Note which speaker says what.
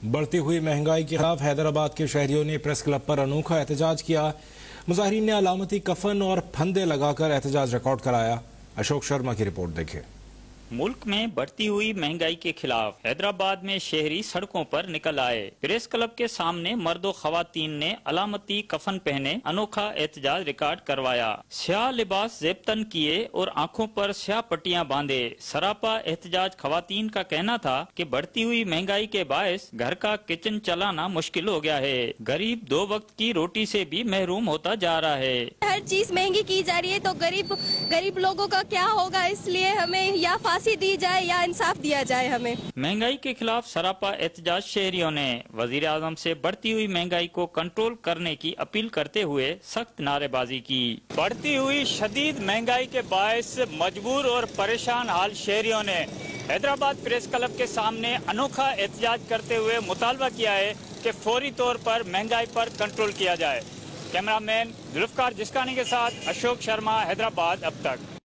Speaker 1: بڑھتی ہوئی مہنگائی کے خلاف حیدرآباد کے شہریوں نے پریس کلب پر انوکھا احتجاج کیا۔ مظاہرین نے علامتی کفن اور پھندے لگا کر احتجاج ریکارڈ کرایا۔ اشوک شرما کی رپورٹ دیکھیں۔
Speaker 2: ملک میں بڑھتی ہوئی مہنگائی کے خلاف حیدرآباد میں شہری سڑکوں پر نکل آئے۔ پریس کلب کے سامنے مرد و خواتین نے علامتی کفن پہنے انوکھا احتجاج ریکارڈ کروایا۔ سیاہ لباس زیبتن کیے اور آنکھوں پر سیاہ پٹیاں باندھے سراپا احتجاج خواتین کا کہنا تھا کہ بڑھتی ہوئی مہنگائی کے باعث گھر کا کچن چلانا مشکل ہو گیا ہے۔ غریب 2 وقت کی روٹی سے بھی محروم ہوتا جا رہا ہے۔
Speaker 3: ہر چیز مہنگی کی جا رہی ہے تو غریب لوگوں کا کیا ہوگا، اس لیے ہمیں یا پھانسی دی جائے یا انصاف دیا جائے ہمیں۔
Speaker 2: مہنگائی کے خلاف سراپا احتجاج شہریوں نے وزیر اعظم سے بڑھتی ہوئی مہنگائی کو کنٹرول کرنے کی اپیل کرتے ہوئے سخت نعرے بازی کی۔ بڑھتی ہوئی شدید مہنگائی کے باعث مجبور اور پریشان حال شہریوں نے حیدرآباد پریس کلب کے سامنے انوکھا احتجاج کرتے ہوئے مطالبہ کیا ہے کہ فوری طور پر مہنگائی پر کنٹرول کیا جائے۔ کیمرہ مین ذوالفقار جسکانی کے ساتھ اشوک شرما، حیدرآباد اب تک۔